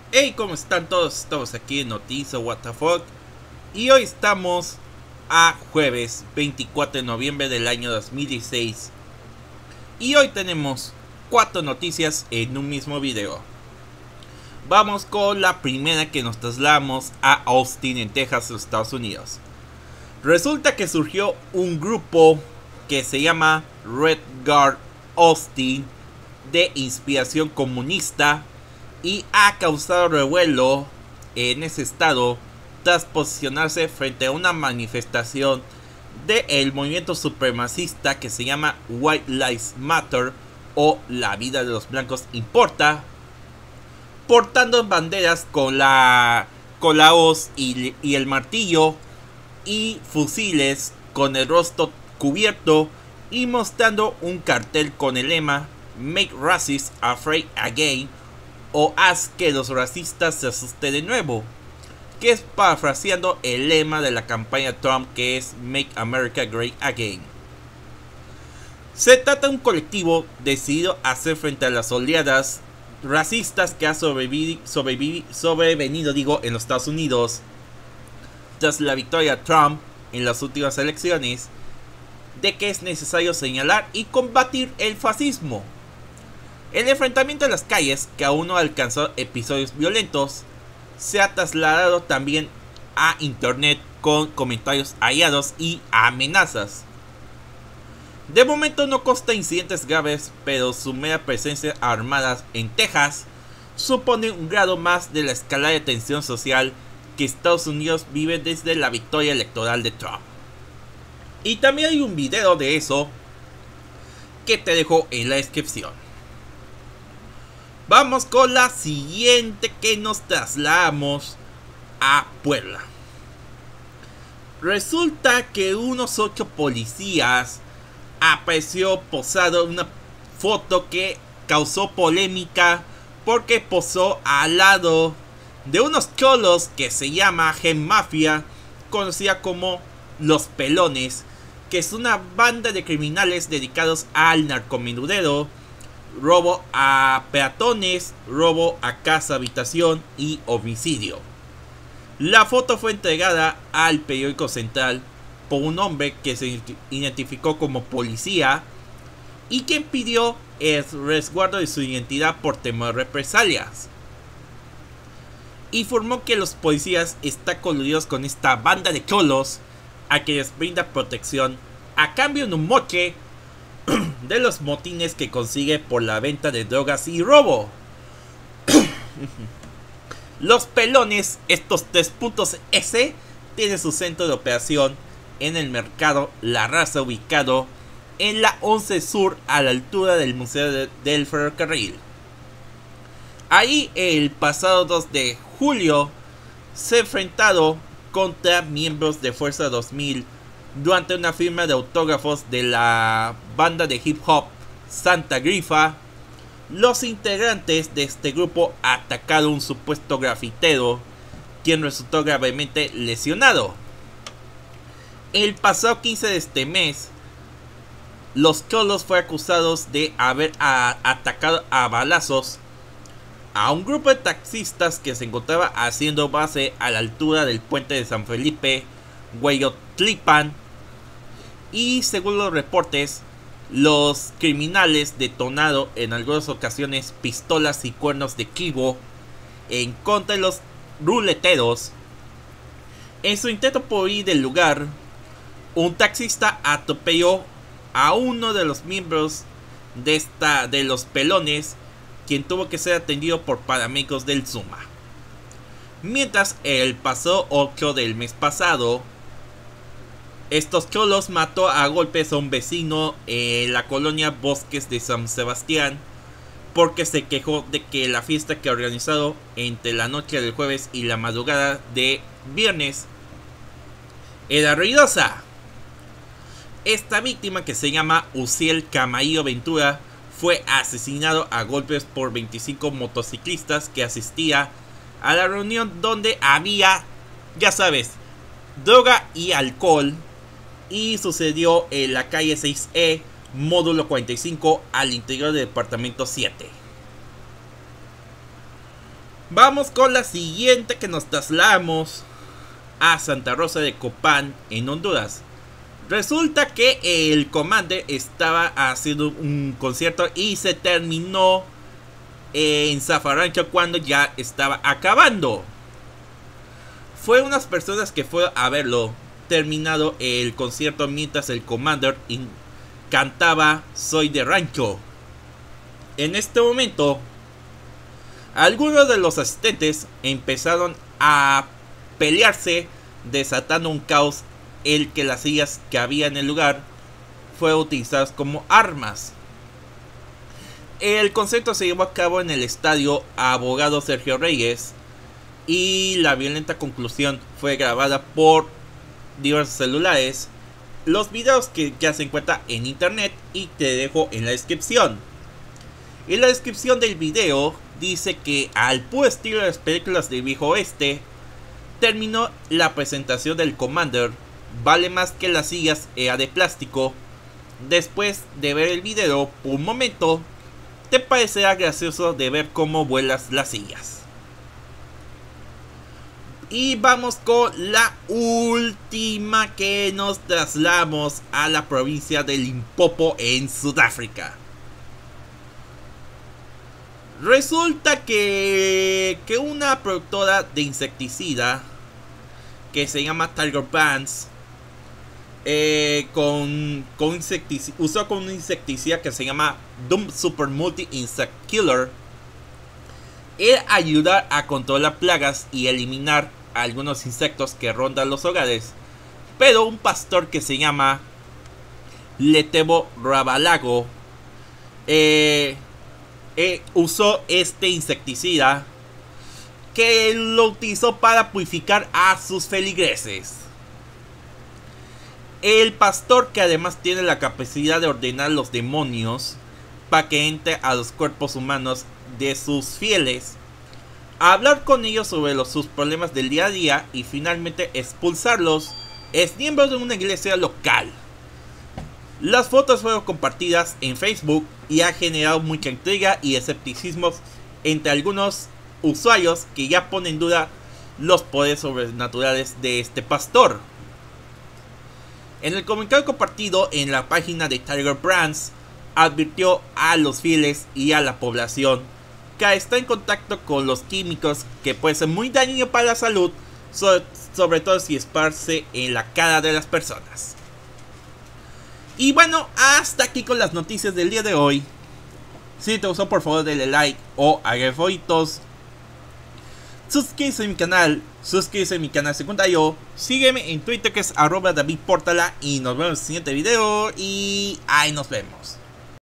Hey, ¿cómo están todos? Estamos aquí en Noticia What the Fuck. Y hoy estamos a jueves 24 de noviembre del año 2016. Y hoy tenemos 4 noticias en un mismo video. Vamos con la primera, que nos trasladamos a Austin, en Texas, los Estados Unidos. Resulta que surgió un grupo que se llama Red Guard Austin, de inspiración comunista, y ha causado revuelo en ese estado tras posicionarse frente a una manifestación del movimiento supremacista que se llama White Lives Matter, o La vida de los blancos importa, portando banderas con la hoz y el martillo, y fusiles con el rostro cubierto, y mostrando un cartel con el lema Make Racists Afraid Again, o haz que los racistas se asusten de nuevo, que es parafraseando el lema de la campaña Trump, que es Make America Great Again. Se trata de un colectivo decidido a hacer frente a las oleadas racistas que ha sobrevenido en los Estados Unidos tras la victoria de Trump en las últimas elecciones, de que es necesario señalar y combatir el fascismo. El enfrentamiento en las calles, que aún no ha alcanzado episodios violentos, se ha trasladado también a internet con comentarios hallados y amenazas. De momento no consta incidentes graves, pero su mera presencia armada en Texas supone un grado más de la escalada de tensión social que Estados Unidos vive desde la victoria electoral de Trump. Y también hay un video de eso que te dejo en la descripción. Vamos con la siguiente, que nos trasladamos a Puebla. Resulta que unos 8 policías apareció posado en una foto que causó polémica, porque posó al lado de unos cholos que se llama Gen Mafia, conocida como Los Pelones, que es una banda de criminales dedicados al narcomenudeo, robo a peatones, robo a casa habitación y homicidio. La foto fue entregada al periódico Central por un hombre que se identificó como policía y quien pidió el resguardo de su identidad por temor a represalias. Informó que los policías están coludidos con esta banda de cholos, a que les brinda protección a cambio de un moche de los motines que consigue por la venta de drogas y robo. Los Pelones, estos 3 puntos S, tienen su centro de operación en el mercado La Raza, ubicado en la 11 Sur, a la altura del Museo del Ferrocarril. Ahí el pasado 2 de julio se enfrentaron contra miembros de Fuerza 2000 durante una firma de autógrafos de la banda de hip hop Santa Grifa. Los integrantes de este grupo atacaron a un supuesto grafitero, quien resultó gravemente lesionado. El pasado 15 de este mes, los cholos fueron acusados de haber atacado a balazos a un grupo de taxistas que se encontraba haciendo base a la altura del puente de San Felipe, Hueyotlipan. Y según los reportes, los criminales detonaron en algunas ocasiones pistolas y cuernos de chivo en contra de los ruleteros. En su intento por huir del lugar, un taxista atropelló a uno de los miembros de los Pelones, quien tuvo que ser atendido por paramédicos del Zuma. Mientras, el pasado 8 del mes pasado, estos cholos mató a golpes a un vecino en la colonia Bosques de San Sebastián, porque se quejó de que la fiesta que ha organizado entre la noche del jueves y la madrugada de viernes era ruidosa. Esta víctima, que se llama Uciel Camaillo Ventura, fue asesinado a golpes por 25 motociclistas que asistía a la reunión, donde había, ya sabes, droga y alcohol, y sucedió en la calle 6E, módulo 45, al interior del departamento 7. Vamos con la siguiente, que nos trasladamos a Santa Rosa de Copán, en Honduras. Resulta que el Commander estaba haciendo un concierto y se terminó en Zafarrancho cuando ya estaba acabando. Fue unas personas que fueron a verlo terminado el concierto mientras el Commander cantaba Soy de Rancho. En este momento, algunos de los asistentes empezaron a pelearse, desatando un caos el que las sillas que había en el lugar fueron utilizadas como armas. El concierto se llevó a cabo en el estadio Abogado Sergio Reyes y la violenta conclusión fue grabada por diversos celulares. Los videos que ya se encuentran en internet y te dejo en la descripción. En la descripción del video dice que al puro estilo de las películas del viejo oeste, terminó la presentación del Commander. Vale más que las sillas era de plástico. Después de ver el video por un momento, te parecerá gracioso de ver cómo vuelas las sillas. Y vamos con la última, que nos trasladamos a la provincia de Limpopo en Sudáfrica. Resulta que una productora de insecticida que se llama Tiger Brands usó con un insecticida que se llama Doom Super Multi Insect Killer, ayudar a controlar plagas y eliminar algunos insectos que rondan los hogares. Pero un pastor que se llama Letebo Rabalago usó este insecticida, que lo utilizó para purificar a sus feligreses. El pastor, que además tiene la capacidad de ordenar los demonios para que entre a los cuerpos humanos de sus fieles, a hablar con ellos sobre sus problemas del día a día y finalmente expulsarlos, es miembro de una iglesia local. Las fotos fueron compartidas en Facebook y ha generado mucha intriga y escepticismo entre algunos usuarios, que ya ponen en duda los poderes sobrenaturales de este pastor. En el comunicado compartido en la página de Tiger Brands, advirtió a los fieles y a la población que está en contacto con los químicos, que puede ser muy dañino para la salud, sobre todo si esparce en la cara de las personas. Y bueno, hasta aquí con las noticias del día de hoy. Si te gustó, por favor denle like o haga favoritos. Suscríbete a mi canal secundario. Sígueme en Twitter, que es @DavidPortala. Y nos vemos en el siguiente video. Y ahí nos vemos.